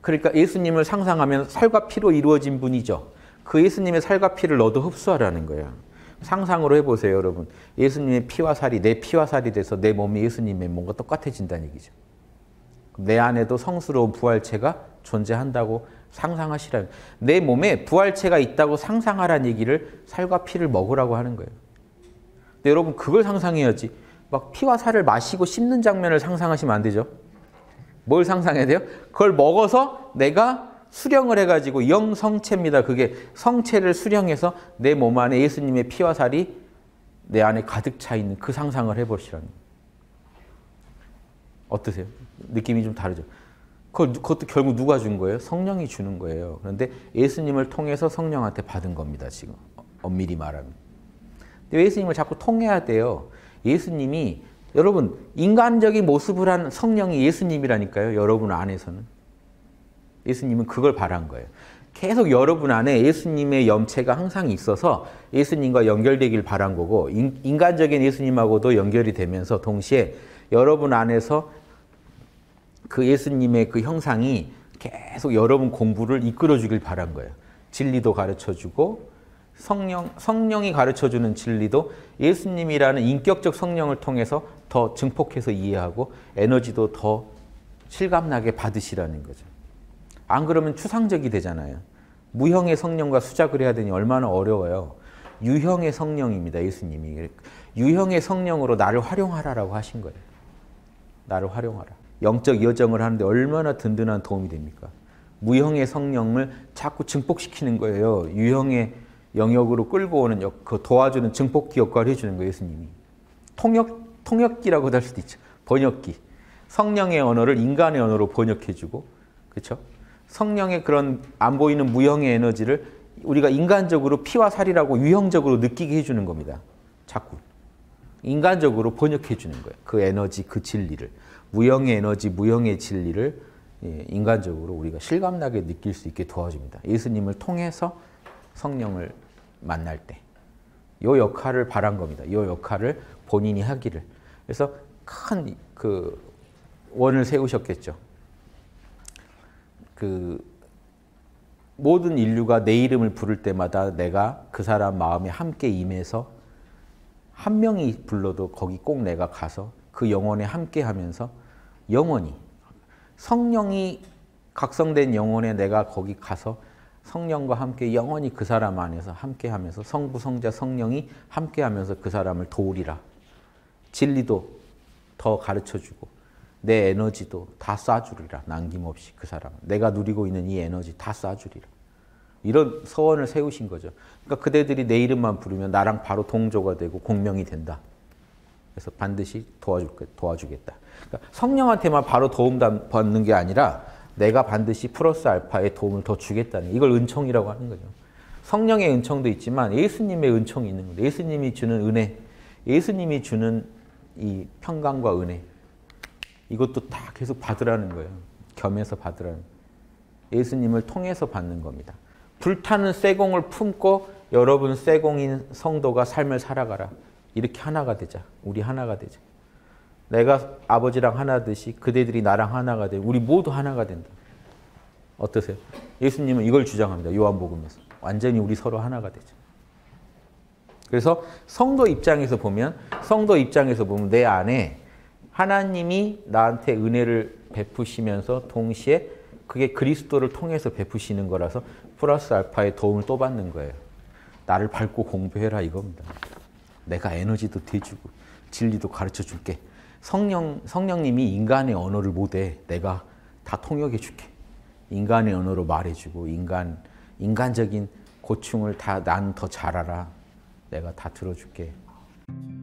그러니까 예수님을 상상하면 살과 피로 이루어진 분이죠. 그 예수님의 살과 피를 너도 흡수하라는 거예요. 상상으로 해보세요, 여러분. 예수님의 피와 살이 내 피와 살이 돼서 내 몸이 예수님의 몸과 똑같아진다는 얘기죠. 내 안에도 성스러운 부활체가 존재한다고 상상하시라는, 내 몸에 부활체가 있다고 상상하라는 얘기를 살과 피를 먹으라고 하는 거예요. 근데 여러분 그걸 상상해야지 막 피와 살을 마시고 씹는 장면을 상상하시면 안 되죠. 뭘 상상해야 돼요? 그걸 먹어서 내가 수령을 해가지고 영성체입니다. 그게 성체를 수령해서 내 몸 안에 예수님의 피와 살이 내 안에 가득 차 있는 그 상상을 해보시라는 거예요. 어떠세요? 느낌이 좀 다르죠? 그것도 결국 누가 준 거예요? 성령이 주는 거예요. 그런데 예수님을 통해서 성령한테 받은 겁니다. 지금 엄밀히 말하면. 근데 예수님을 자꾸 통해야 돼요. 예수님이, 여러분 인간적인 모습을 한 성령이 예수님이라니까요. 여러분 안에서는. 예수님은 그걸 바란 거예요. 계속 여러분 안에 예수님의 염체가 항상 있어서 예수님과 연결되길 바란 거고, 인간적인 예수님하고도 연결이 되면서 동시에 여러분 안에서 그 예수님의 그 형상이 계속 여러분 공부를 이끌어 주길 바란 거예요. 진리도 가르쳐 주고, 성령이 가르쳐 주는 진리도 예수님이라는 인격적 성령을 통해서 더 증폭해서 이해하고 에너지도 더 실감나게 받으시라는 거죠. 안 그러면 추상적이 되잖아요. 무형의 성령과 수작을 해야 되니 얼마나 어려워요. 유형의 성령입니다. 예수님이. 유형의 성령으로 나를 활용하라라고 하신 거예요. 나를 활용하라. 영적 여정을 하는데 얼마나 든든한 도움이 됩니까? 무형의 성령을 자꾸 증폭시키는 거예요. 유형의 영역으로 끌고 오는 그 도와주는 증폭기 역할을 해주는 거예요. 예수님이. 통역기라고도 할 수도 있죠. 번역기. 성령의 언어를 인간의 언어로 번역해주고, 그렇죠? 성령의 그런 안 보이는 무형의 에너지를 우리가 인간적으로 피와 살이라고 유형적으로 느끼게 해주는 겁니다. 자꾸. 인간적으로 번역해 주는 거예요. 그 에너지, 그 진리를. 무형의 에너지, 무형의 진리를 인간적으로 우리가 실감나게 느낄 수 있게 도와줍니다. 예수님을 통해서 성령을 만날 때. 이 역할을 바란 겁니다. 이 역할을 본인이 하기를. 그래서 큰 그 원을 세우셨겠죠. 그 모든 인류가 내 이름을 부를 때마다 내가 그 사람 마음에 함께 임해서 한 명이 불러도 거기 꼭 내가 가서 그 영혼에 함께 하면서 영원히 성령이 각성된 영혼에 내가 거기 가서 성령과 함께 영원히 그 사람 안에서 함께 하면서 성부, 성자, 성령이 함께 하면서 그 사람을 도우리라. 진리도 더 가르쳐주고 내 에너지도 다 쏴주리라. 남김없이 그 사람. 내가 누리고 있는 이 에너지 다 쏴주리라. 이런 서원을 세우신 거죠. 그러니까 그대들이 내 이름만 부르면 나랑 바로 동조가 되고 공명이 된다. 그래서 반드시 도와주겠다. 그러니까 성령한테만 바로 도움 받는 게 아니라 내가 반드시 플러스 알파의 도움을 더 주겠다는, 이걸 은총이라고 하는 거죠. 성령의 은총도 있지만 예수님의 은총이 있는 거예요. 예수님이 주는 은혜, 예수님이 주는 이 평강과 은혜, 이것도 다 계속 받으라는 거예요. 겸해서 받으라는 거예요. 예수님을 통해서 받는 겁니다. 불타는 쇠공을 품고 여러분 쇠공인 성도가 삶을 살아가라. 이렇게 하나가 되자. 우리 하나가 되자. 내가 아버지랑 하나듯이 그대들이 나랑 하나가 되고 우리 모두 하나가 된다. 어떠세요? 예수님은 이걸 주장합니다. 요한복음에서. 완전히 우리 서로 하나가 되자. 그래서 성도 입장에서 보면 내 안에 하나님이 나한테 은혜를 베푸시면서 동시에 그게 그리스도를 통해서 베푸시는 거라서 플러스 알파의 도움을 또 받는 거예요. 나를 밟고 공부해라 이겁니다. 내가 에너지도 대주고 진리도 가르쳐 줄게. 성령님이 인간의 언어를 못해. 내가 다 통역해 줄게. 인간의 언어로 말해주고 인간적인 고충을 다 난 더 잘 알아. 내가 다 들어줄게.